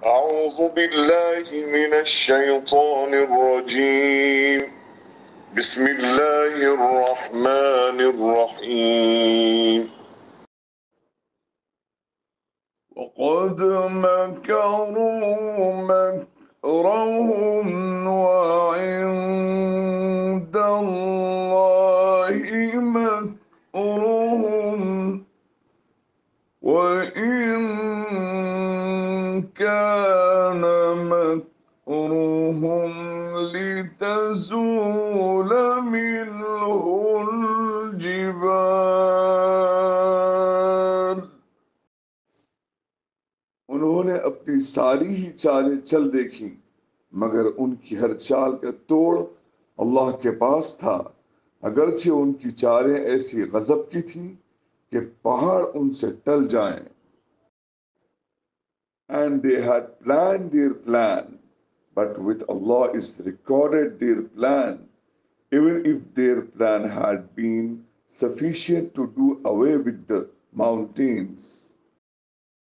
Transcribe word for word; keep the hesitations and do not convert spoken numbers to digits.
أعوذ بالله من الشيطان الرجيم. بسم الله الرحمن الرحيم. وقد مكروا مكرهم وعند الله مكرهم وإن كان مكرهم لتزول منه الجبال. उन्होंने अपनी सारी ही चालें चल देखी, मगर उनकी हर चाल का तोड़ अल्लाह के पास था। अगरचे उनकी चालें ऐसी गजब की थी कि पहाड़ उनसे टल जाएं। And they had planned their plan, but with Allah is recorded their plan, even if their plan had been sufficient to do away with the mountains.